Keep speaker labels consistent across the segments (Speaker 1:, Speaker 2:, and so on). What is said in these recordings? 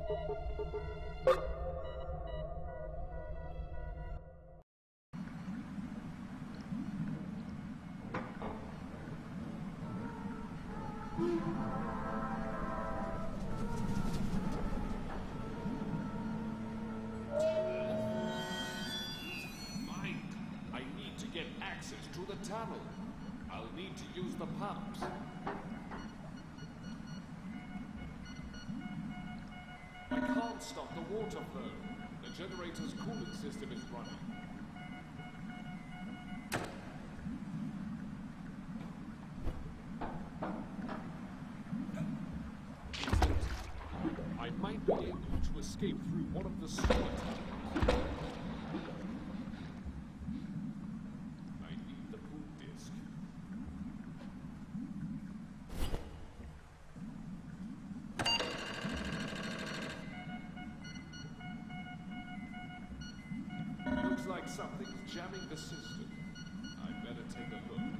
Speaker 1: I need to get access to the tunnel. I'll need to use the pumps. I can't stop the water flow. The generator's cooling system is running. I might be able to escape through one of the sewer tunnels. I need the pool disc. Looks like something's jamming the system. I'd better take a look.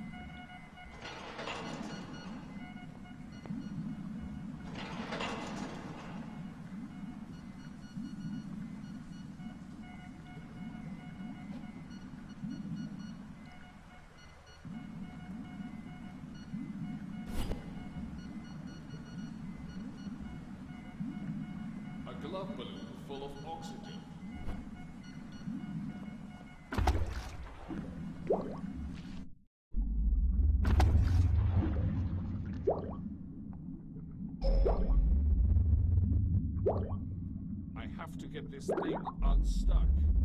Speaker 1: A glove balloon full of oxygen. I have to get this thing unstuck.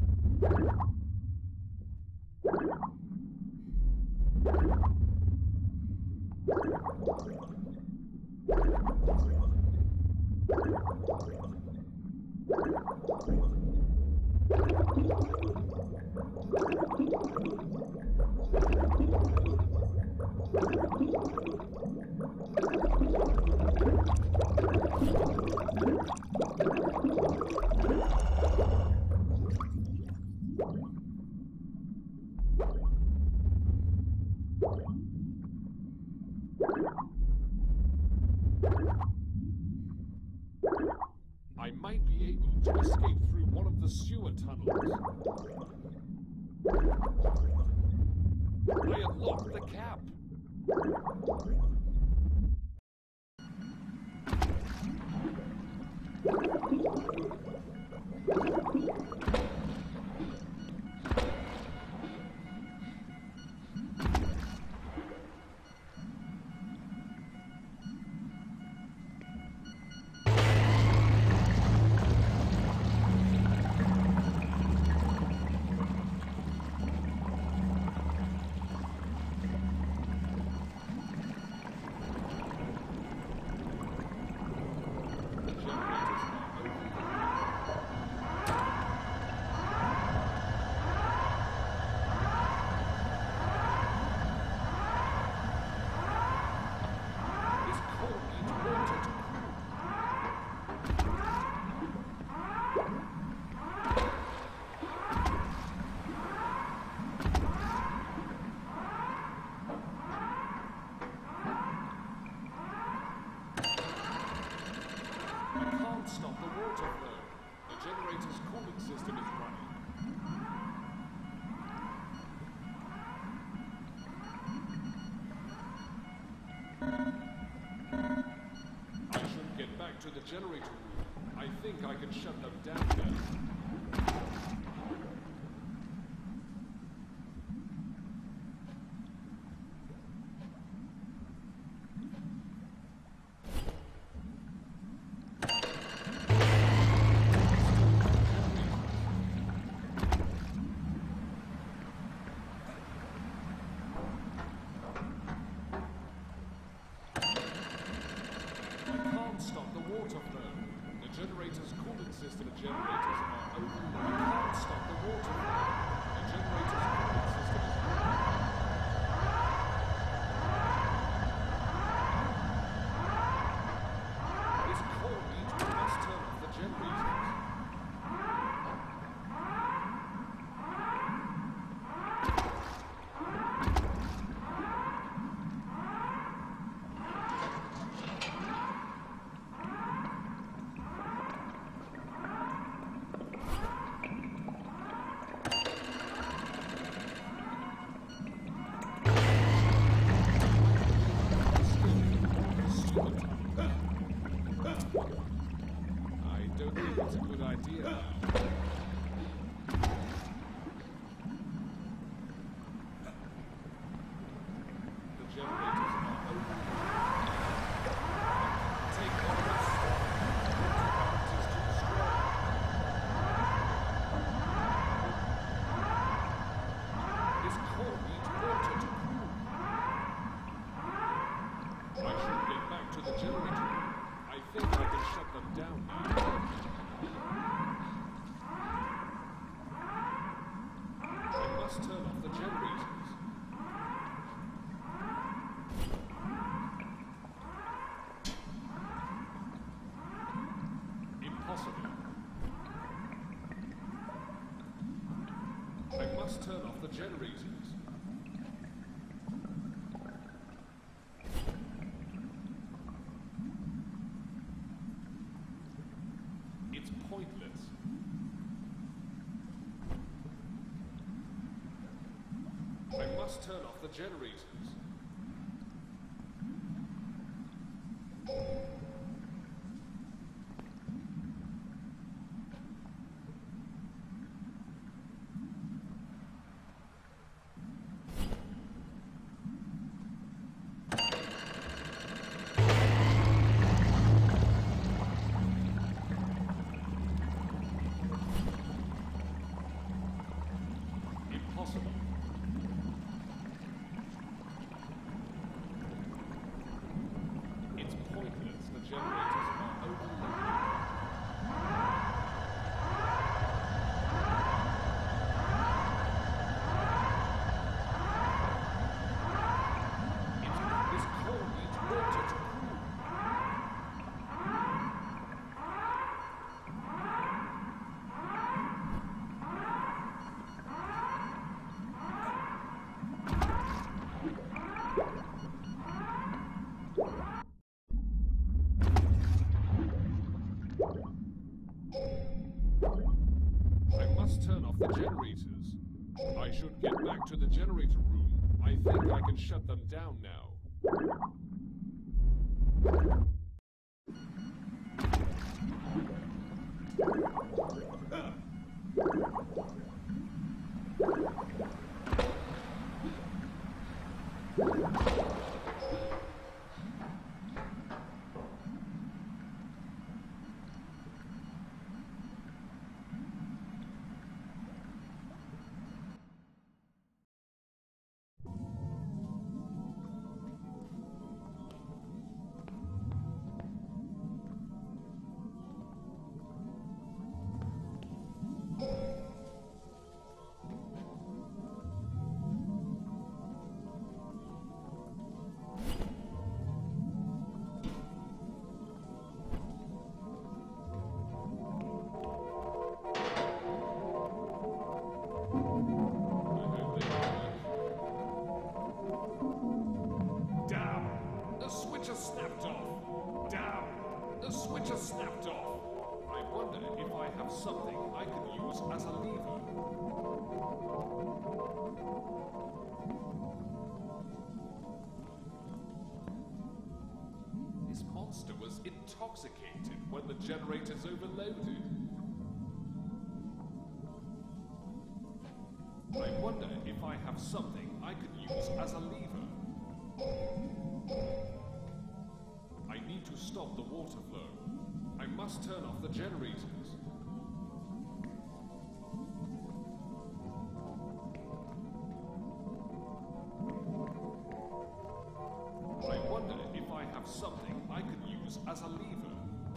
Speaker 1: I might be able to escape through one of the sewer tunnels. I unlocked the cap. Stop the water flow. The generator's cooling system is running. I should get back to the generator room. I think I can shut them down now. Stop the water flow. The generator's cooling system generators are open. We can't stop the water flow. The generator's cooling system is running. This cold means we must turn off the generators. I don't think it's a good idea. The generators are open. Take on this. Characters to destroy. This core needs water to cool. I should get back to the generator. I think I can shut them down now. I must turn off the generators. Impossible. I must turn off the generators. It's pointless. I must turn off the generators. Impossible. It's pointless. The generators are overloaded. This core needs water to cool. I must turn off the generators. I should get back to the generator room. I think I can shut them down now. Damn! The switch has snapped off! Damn! The switch has snapped off! I wonder if I have something I can use as a lever. This monster was intoxicated when the generators overloaded. I wonder if I have something I can use as a lever. I need to stop the water flow. I must turn off the generators. I wonder if I have something I can use as a lever.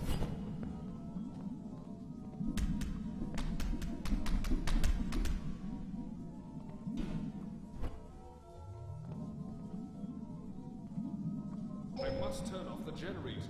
Speaker 1: I must turn off the generators.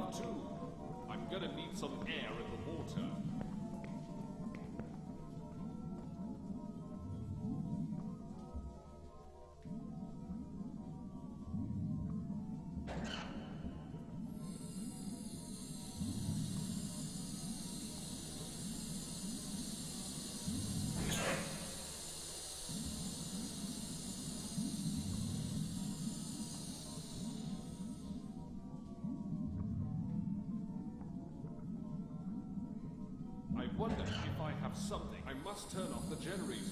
Speaker 1: down too. I'm gonna need some air in the water. I wonder if I have something. I must turn off the generators.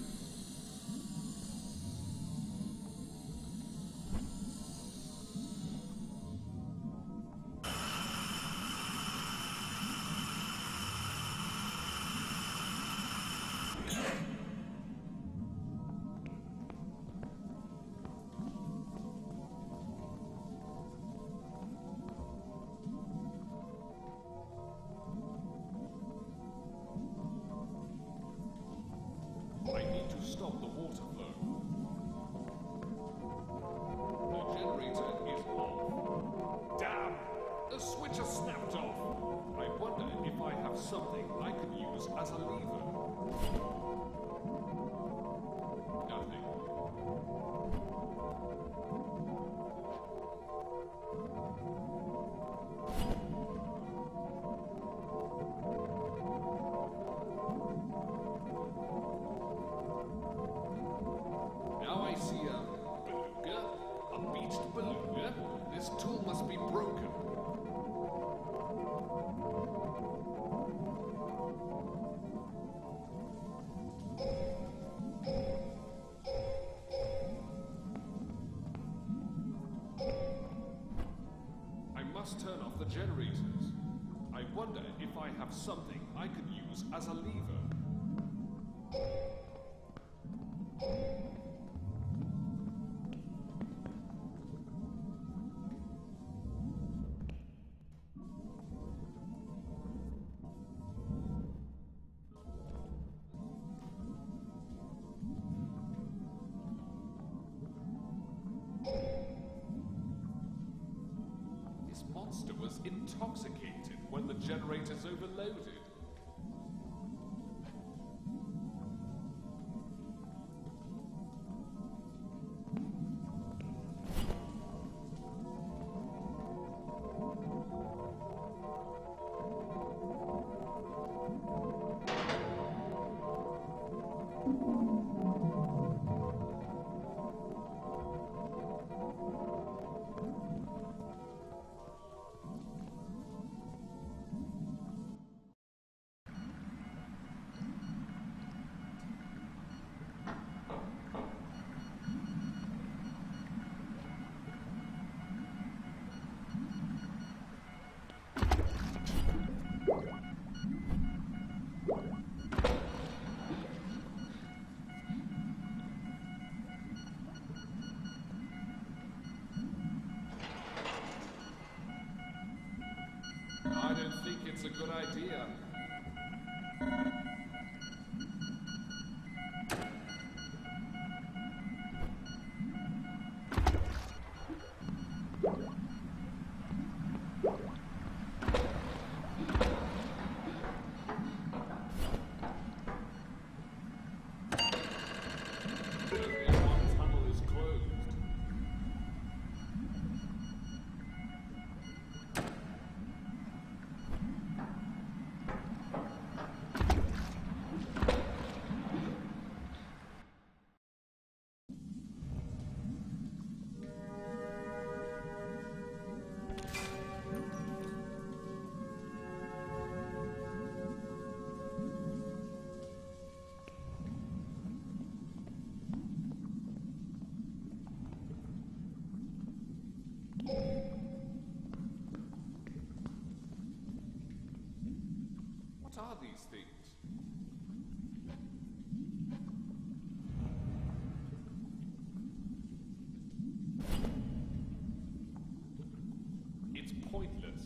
Speaker 1: I need to stop the water flow. The generator is off. Damn! The switch has snapped off. I wonder if I have something I could use as a lever. Nothing. Now I see a beluga, a beached beluga. This tool must be broken. I must turn off the generators. I wonder if I have something I could use as a lever. This monster was intoxicated when the generators overloaded. I don't think it's a good idea. The alarm tunnel is closed. What are these things? It's pointless.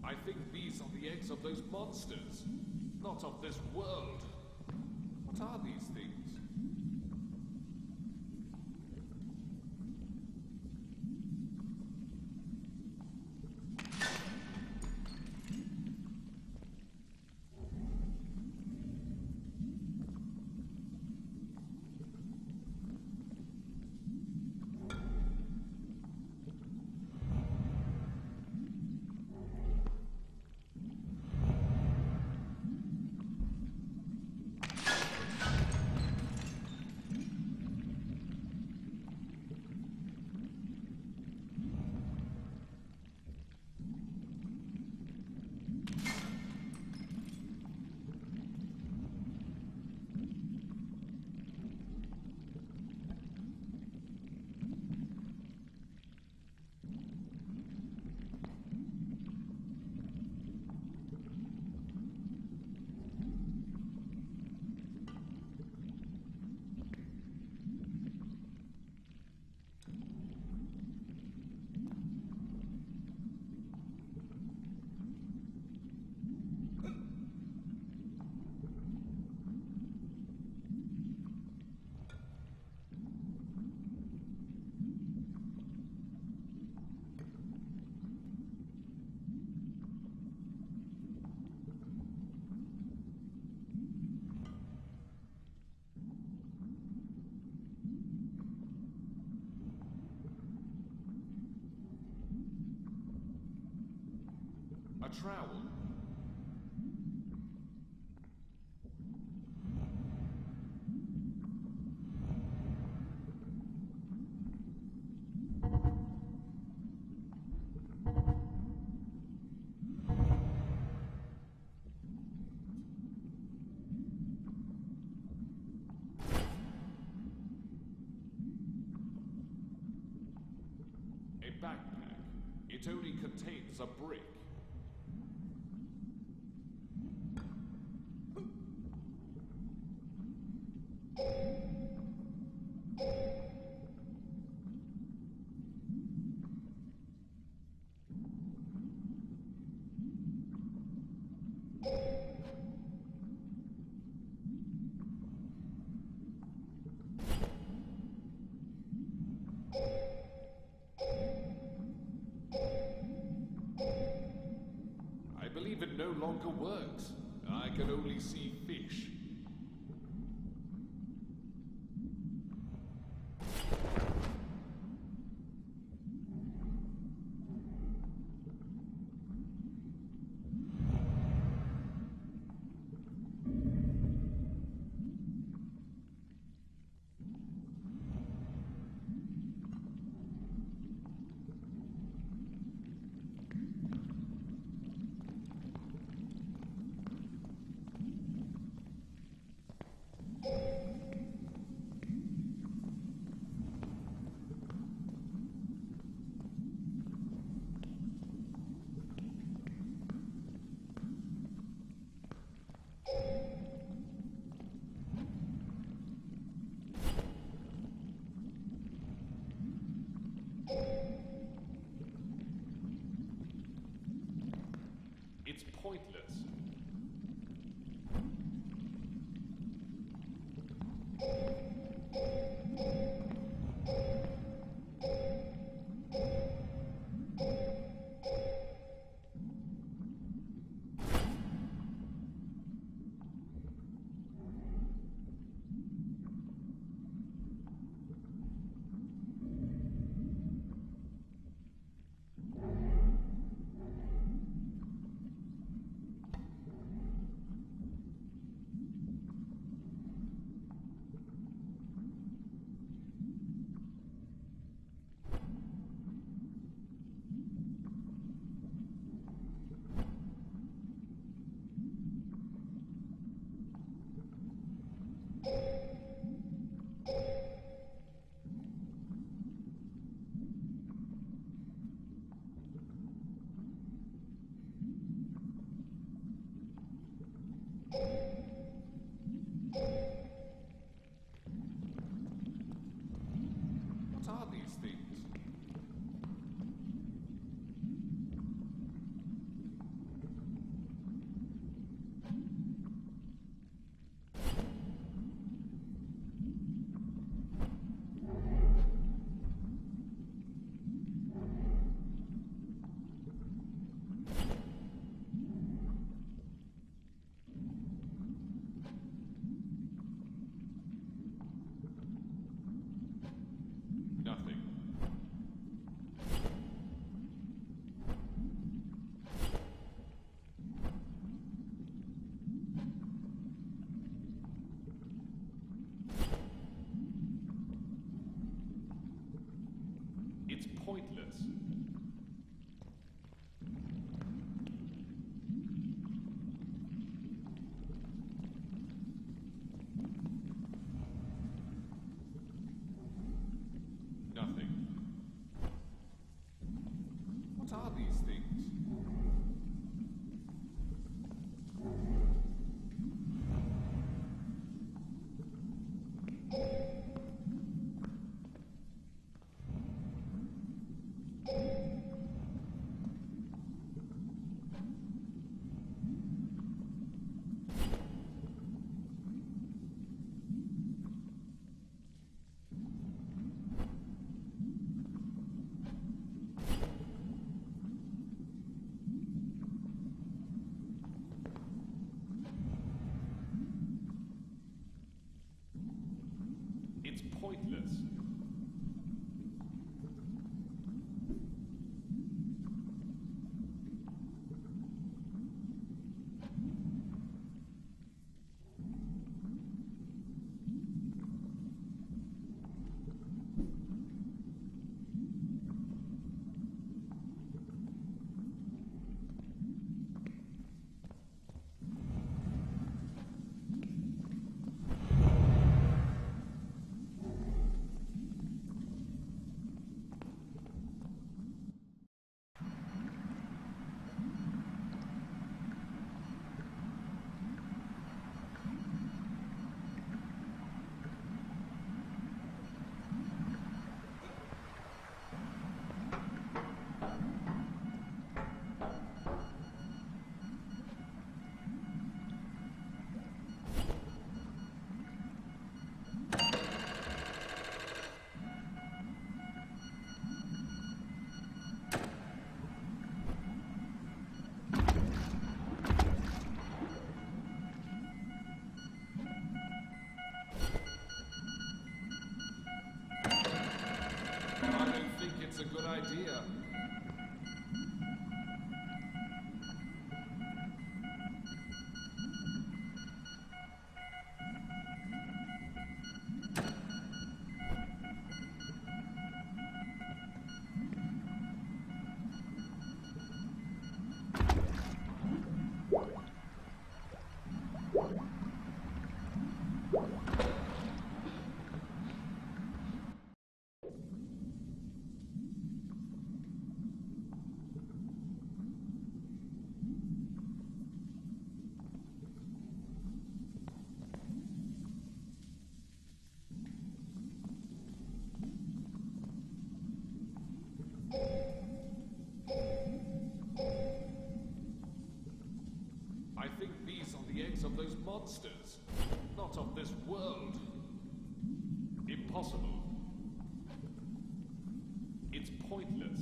Speaker 1: I think these are the eggs of those monsters, not of this world. What are these things? A trowel? A backpack. It only contains a brick. I believe it no longer works. I can only see fish. It's pointless. eggs of those monsters. Not of this world. Impossible. It's pointless.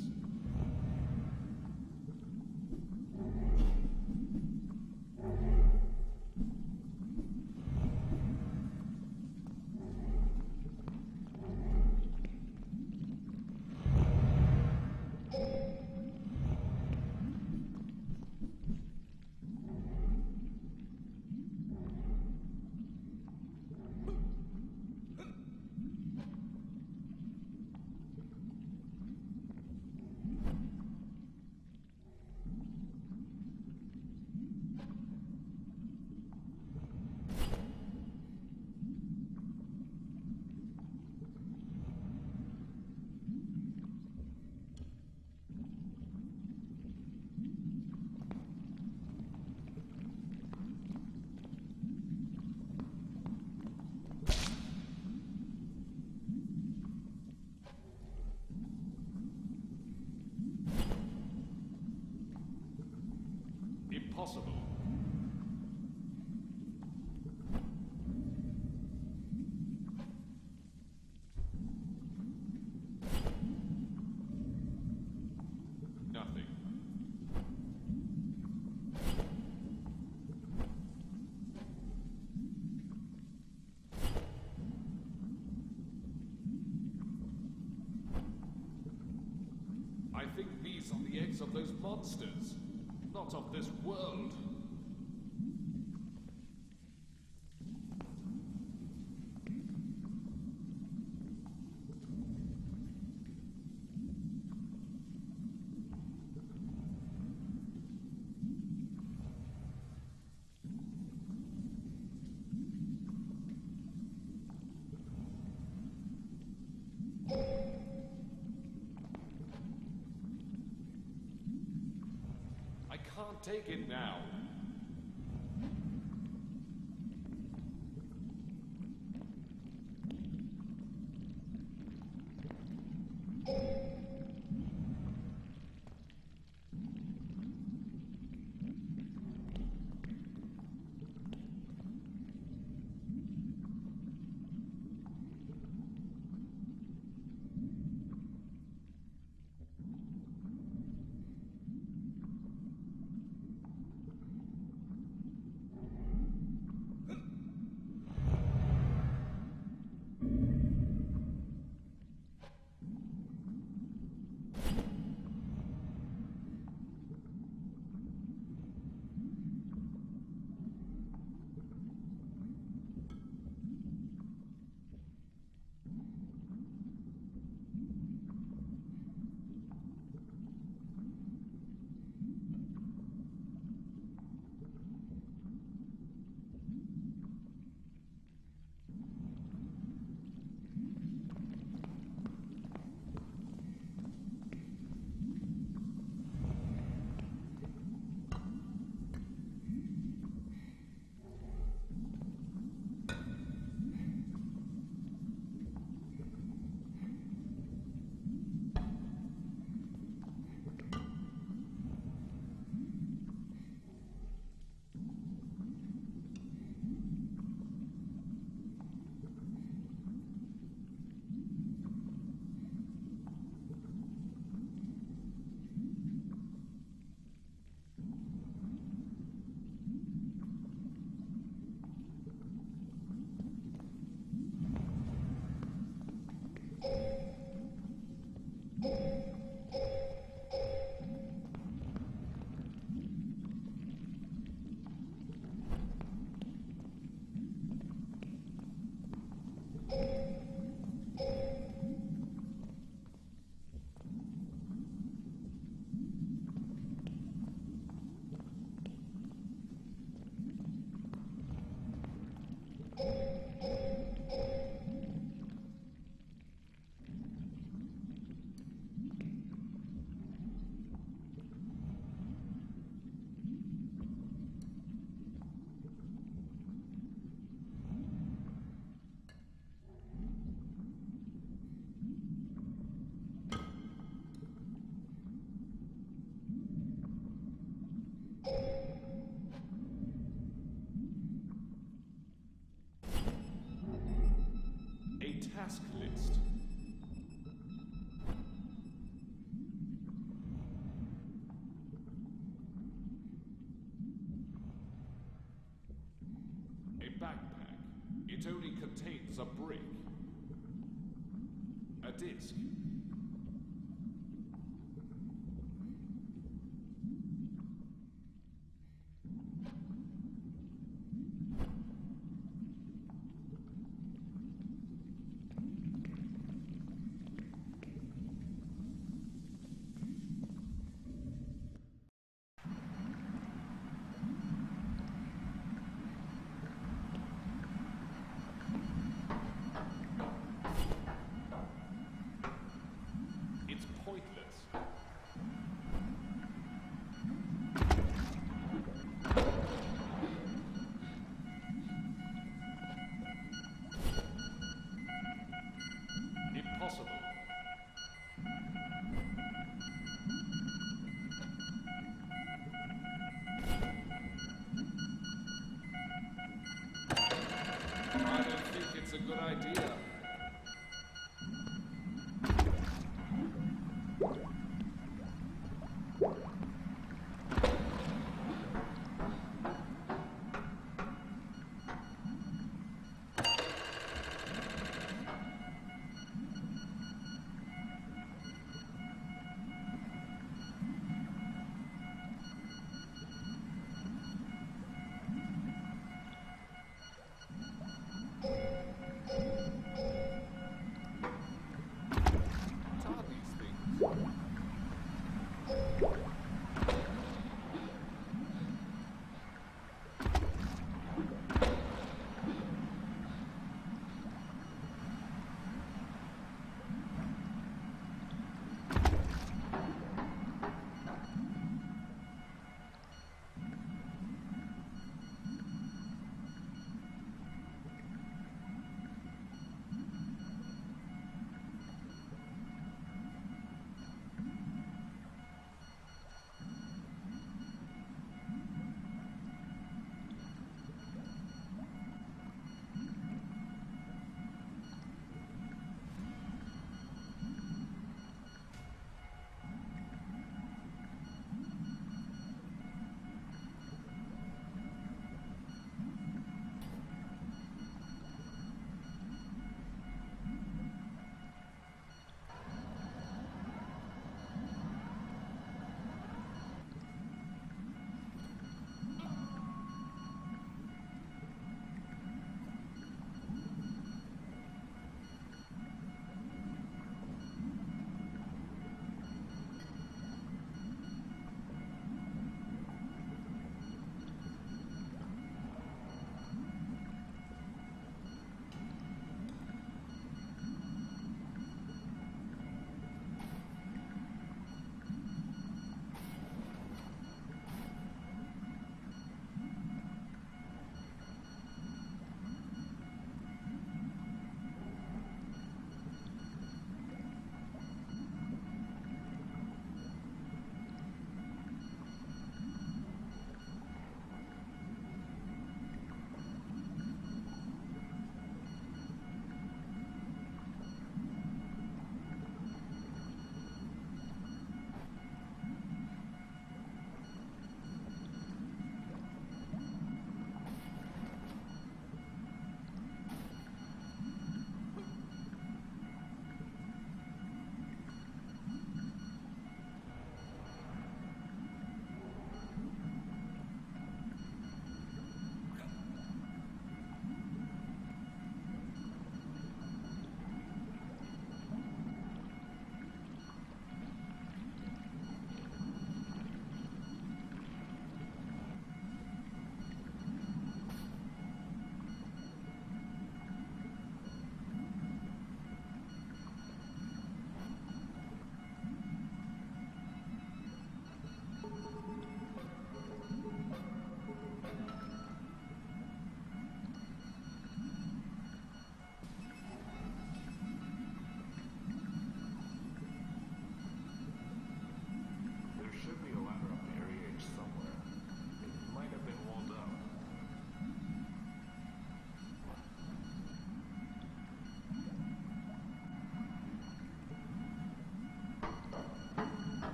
Speaker 1: Impossible. Nothing. I think these are the eggs of those monsters. Not of this world. I can't take it now. It only contains a brick. A disc.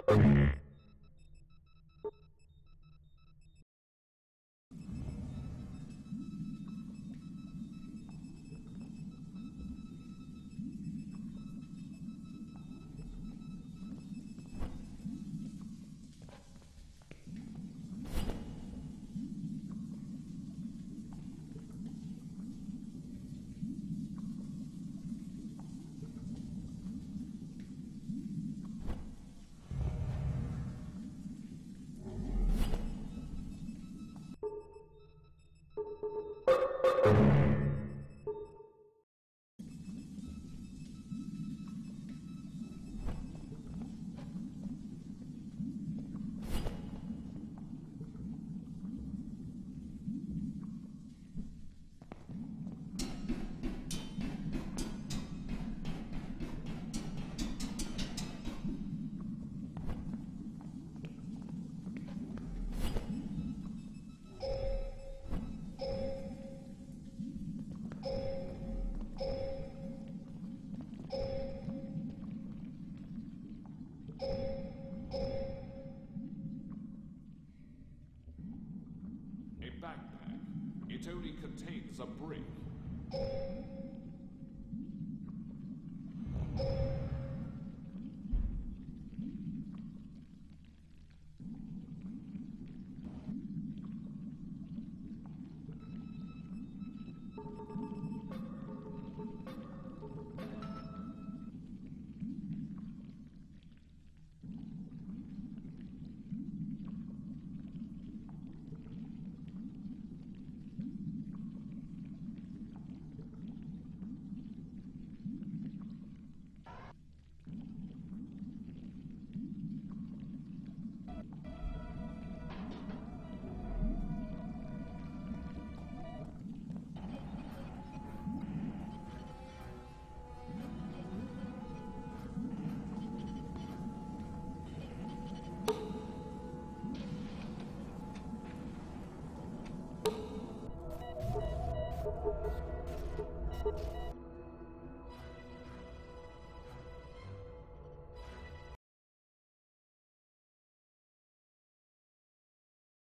Speaker 1: A backpack. It only contains a brick.